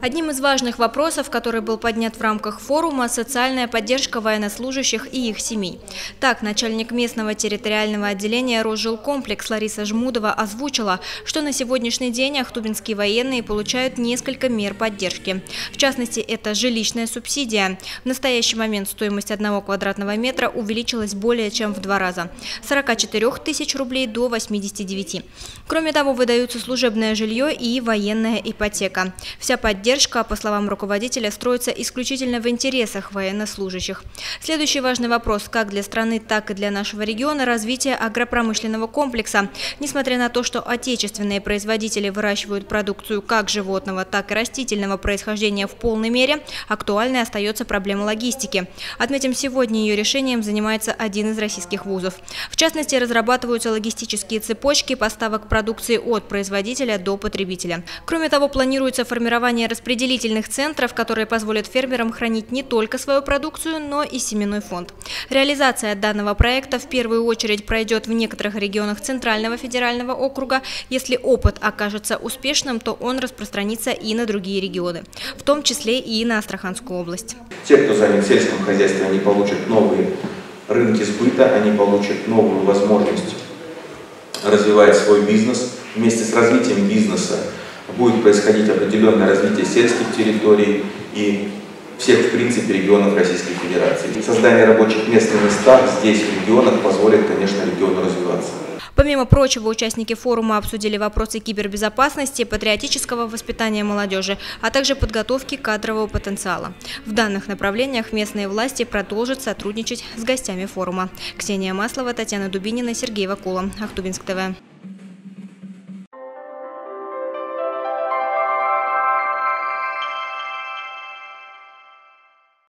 Одним из важных вопросов, который был поднят в рамках форума, социальная поддержка военнослужащих и их семей. Так, начальник местного территориального отделения Росжилкомплекс Лариса Жмудова озвучила, что на сегодняшний день ахтубинские военные получают несколько мер поддержки. В частности, это жилищная субсидия. В настоящий момент стоимость 1 квадратного метра увеличилась более чем в 2 раза – с 44 тысяч рублей до 89. Кроме того, выдаются служебное жилье и военная ипотека. Вся поддержка, по словам руководителя, строится исключительно в интересах военнослужащих. Следующий важный вопрос как для страны, так и для нашего региона – развитие агропромышленного комплекса. Несмотря на то, что отечественные производители выращивают продукцию как животного, так и растительного происхождения в полной мере, актуальной остается проблема логистики. Отметим, сегодня ее решением занимается один из российских вузов. В частности, разрабатываются логистические цепочки поставок продукции от производителя до потребителя. Кроме того, планируется формирование распределительных центров, которые позволят фермерам хранить не только свою продукцию, но и семенной фонд. Реализация данного проекта в первую очередь пройдет в некоторых регионах Центрального федерального округа. Если опыт окажется успешным, то он распространится и на другие регионы, в том числе и на Астраханскую область. Те, кто занят сельским хозяйством, они получат новые рынки сбыта, они получат новую возможность развивать свой бизнес. Вместе с развитием бизнеса будет происходить определенное развитие сельских территорий и всех, в принципе, регионов Российской Федерации. Создание рабочих мест на местах здесь, в регионах, позволит, конечно, региону развиваться. Помимо прочего, участники форума обсудили вопросы кибербезопасности, патриотического воспитания молодежи, а также подготовки кадрового потенциала. В данных направлениях местные власти продолжат сотрудничать с гостями форума. Ксения Маслова, Татьяна Дубинина, Сергей Вакула. Ахтубинск ТВ.